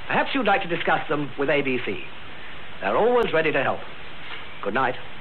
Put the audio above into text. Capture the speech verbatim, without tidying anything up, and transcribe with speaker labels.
Speaker 1: Perhaps you'd like to discuss them with A B C. They're always ready to help. Good night.